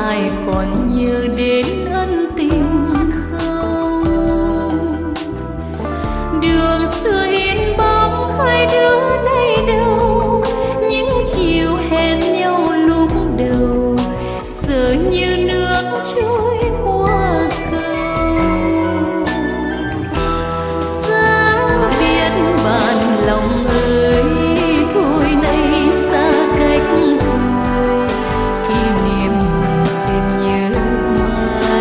ai còn nhớ đến ân tình không? Đường xưa in bóng hai đứa nay đâu, những chiều hẹn nhau lúc đầu giờ như nước trôi qua cầu. Giá biết bạn lòng ơi, thôi nay xa cách rồi, kỷ niệm xin nhớ mãi.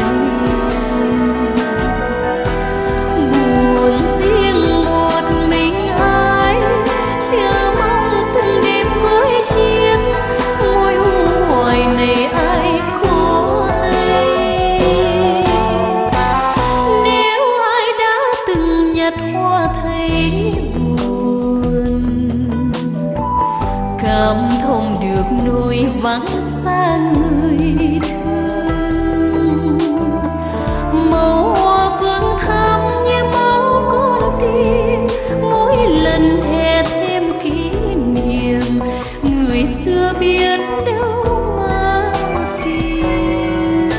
Buồn riêng một mình ai, chờ mong từng đêm với chiếc môi u hoài này ai có hay. Nếu ai đã từng nhặt hoa thấy buồn, cảm thông được nỗi vắng xa người thương. Màu hoa phương thắm như máu con tim, mỗi lần hè thêm kỷ niệm, người xưa biết đâu mà tìm.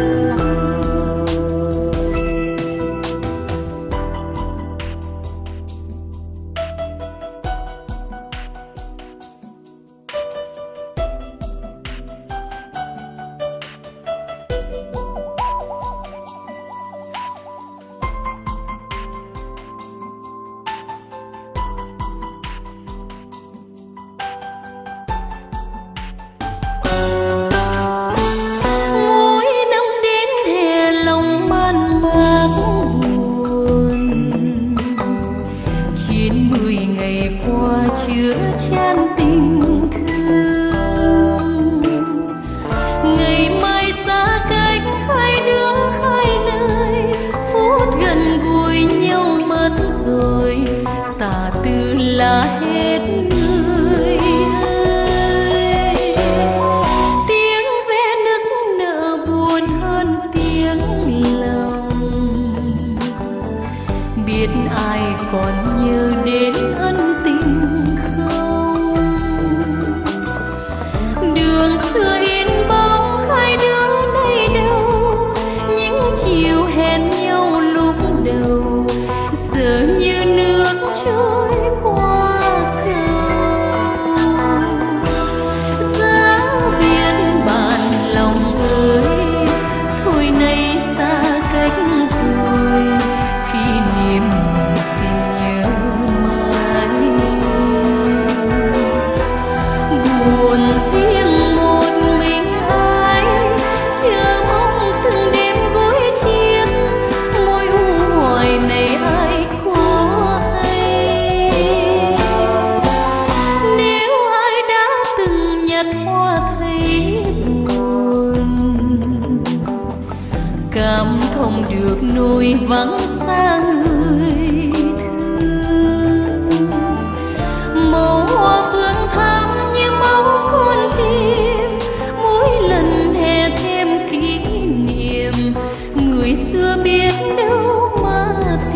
Mỗi năm đến hè lòng man mác buồn, 90 ngày qua chứa chan tình thương. Ngày mai xa cách hai đứa hai nơi, phút gần gũi nhau mất rồi, tà từ là hết người ơi. Tiếng ve nức nở buồn hơn tiếng lòng, biết ai còn nhớ đến ân tình không? Đường xưa in bóng hai đứa nay đâu, những chiều hẹn nhau lúc đầu giờ như nước trôi qua cầu. Giá biết bạn lòng ơi, thôi nay xa cách rồi, kỷ niệm xin nhớ mãi. Buồn riêng một mình ai, chờ mong từng đêm với chiếc môi u hoài này ai có hay. Nếu ai đã từng nhặt hoa thấy buồn, cảm thông được nỗi vắng xa người thương. Màu hoa phương thắm như máu con tim, mỗi lần hè thêm kỷ niệm, người xưa biết đâu mà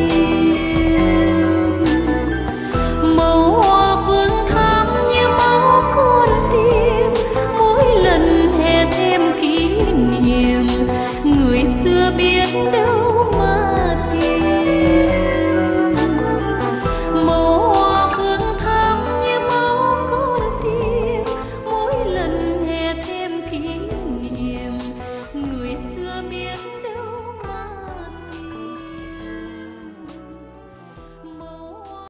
tìm. Màu hoa phương thắm như máu con tim, mỗi lần hè thêm kỷ niệm, người xưa biết đâu mà tìm. Màu hoa phương thắm như máu con tim, mỗi lần hè thêm kỷ niệm, người xưa biết đâu